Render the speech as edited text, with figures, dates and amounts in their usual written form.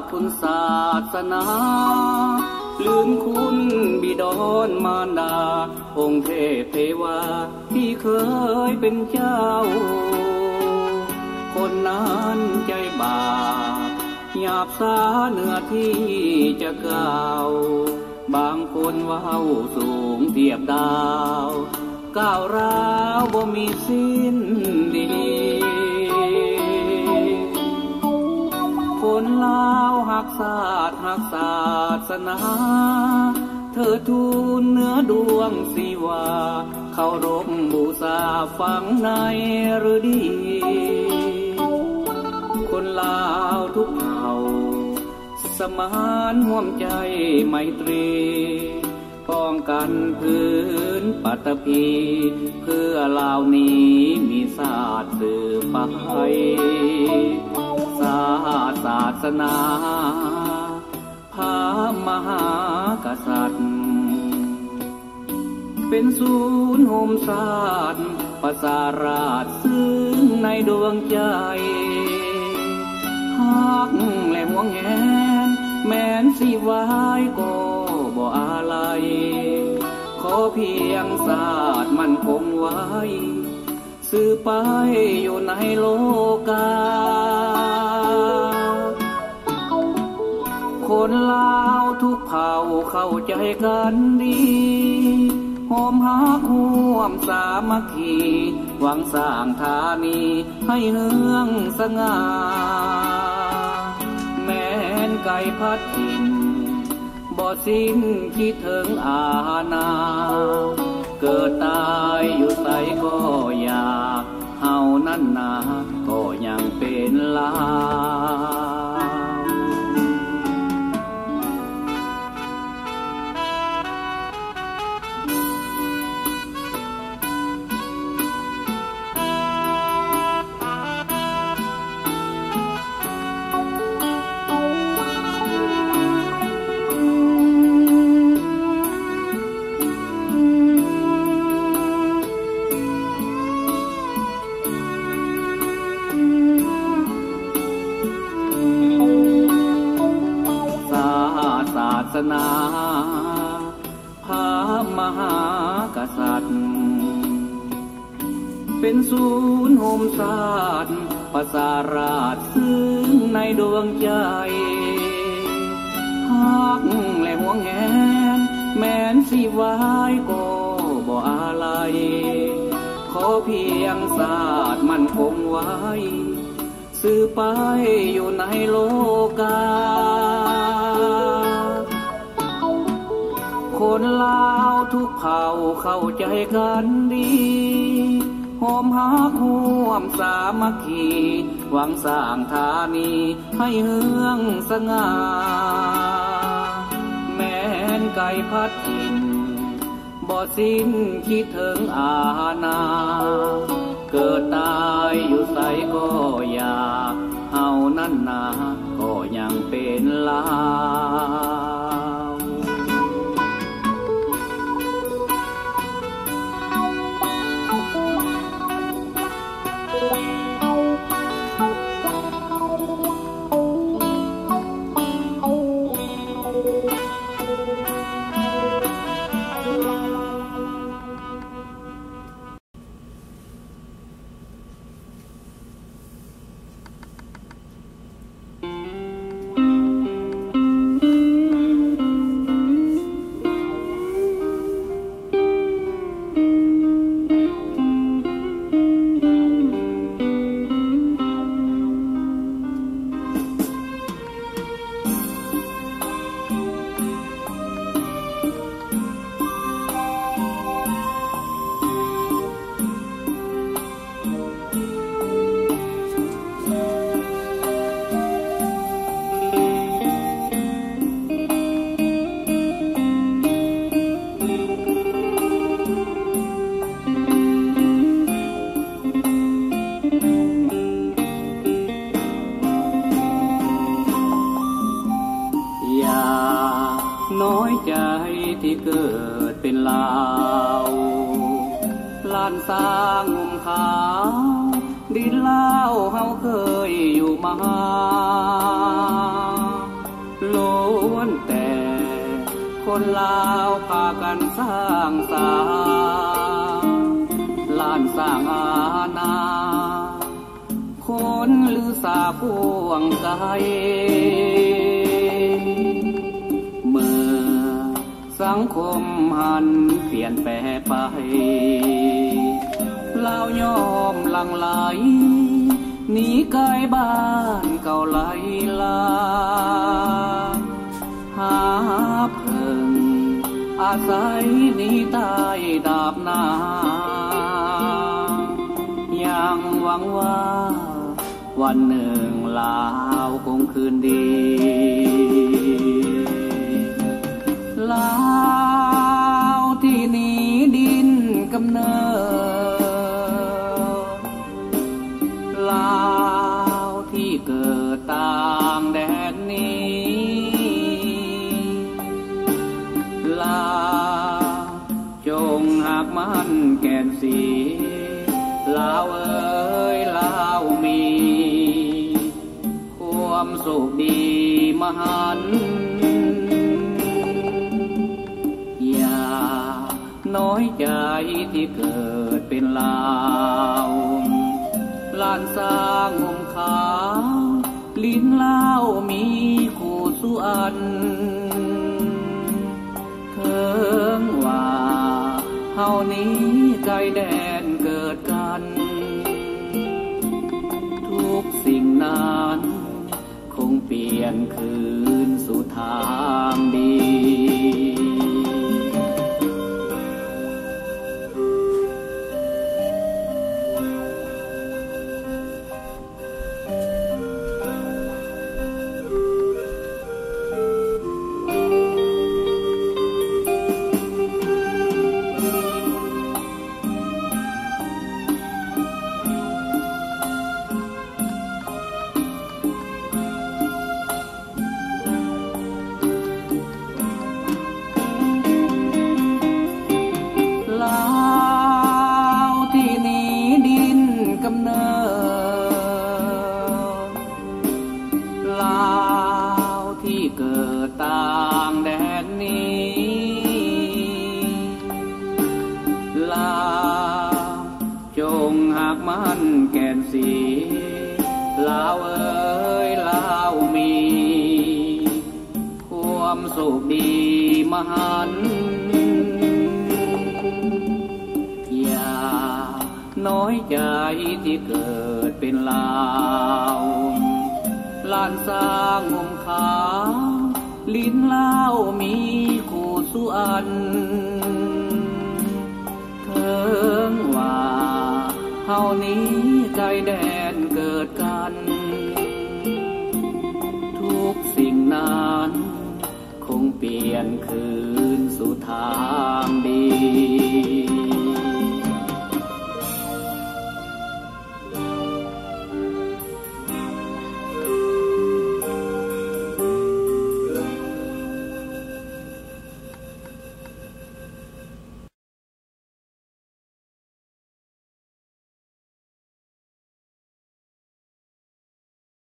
ติคุณศาสนาลืมคุณบิดรมารดาองค์เทพเทวาที่เคยเป็นเจ้าคนนั้นใจบาปหยาบซาเหนือที่จะก้าวบางคนว้าวสูงเทียบดาวก้าวร้าวบ่มีสิ้นดีคนลาวหักศาสตร์หักศาสนาเธอทูลเนื้อดวงศิวาเคารพบูชาฝังในหรือดีคนลาวทุกเผ่าสมานร่วมใจไมตรีป้องกันพื้นปัตตภีเพื่อลาวนี้มีศาสตร์สืบไปศาสตร์ศาสนาพระมหากษัตริย์เป็นศูนย์โฮมศาสตร์ประสาราชซึ่งในดวงใจฮักและห่วงแหนแม้นสิวายก็บ่อาลัยขอเพียงศาสตร์มันคงไว้สืบไปอยู่ในโลกาคนลาวทุกเผ่าเข้าใจกันดีหอมหักห่วมสามัคคีหวังสร้างธานีให้เฮืองสง่าแม้นไก่พัดถิ่นบ่สิ้นคิดถึงอาณาเกิดตายอยู่ไสก็อยากเฮานั้นนาก็ยังเป็นลาวศาสนาพระมหากษัตริย์เป็นศูนย์โฮมศาสตร์ประสาราชซึ่งในดวงใจฮักและห่วงแหนแม้นสิวายก็บ่อาลัยขอเพียงศาสตร์มันคงไว้สืบไปอยู่ในโลกาคนลาวทุกเผ่าเข้าใจกันดีหอมหักห่วมสามัคคีหวังสร้างธานีให้เฮืองสง่าแม้นไก่พัดถิ่นบ่สิ้นคิดถึงอาณาเกิดตายอยู่ไสก็อยากเฮานั้นนาก็ยังเป็นลาวน้อยใจที่เกิดเป็นลาวลานสร้างงมขาวดินลาวเฮาเคยอยู่มาล้วนแต่คนลาวพากันสร้างสาล้านสร้างอาณาคนหรือสาพวงไกลเมื่อสังคมหันเปลี่ยนแปลไปลาวยอมหลั่งไหลหนีไกลบ้านเก่าไหลลาหาเพิ่งอาศัยหนีใต้ดาบหน้ายังหวังว่าวันหนึ่งลาวคงคืนดีลาวที่หนีดินกำเนิดลาวที่เกิดต่างแดนนี้ลาวจงหักมันแก่นสีลาวเอ๋ยลาวมีความสุขดีมหันต์อย่าน้อยใจที่เกิดเป็นลาวล้านสร้างงมขาวลิ้นลาวมีคู่สุอันเถิงว่าเฮานี้ไกลแดนเกิดกันทุกสิ่งนั้นคงเปลี่ยนคืนสู่ทางดีลาวที่เกิดต่างแดนนี้ลาวจงหักมันแก่นสีลาวเอ๋ยลาวมีความสุขดีมหันต์อย่าน้อยใจที่เกิดเป็นลาวล้านสร้างงมขาวลิ้นลาวมีคู่สุอันเถิงว่าเฮานี้ไกลแดนเกิดกันทุกสิ่งนั้นคงเปลี่ยนคืน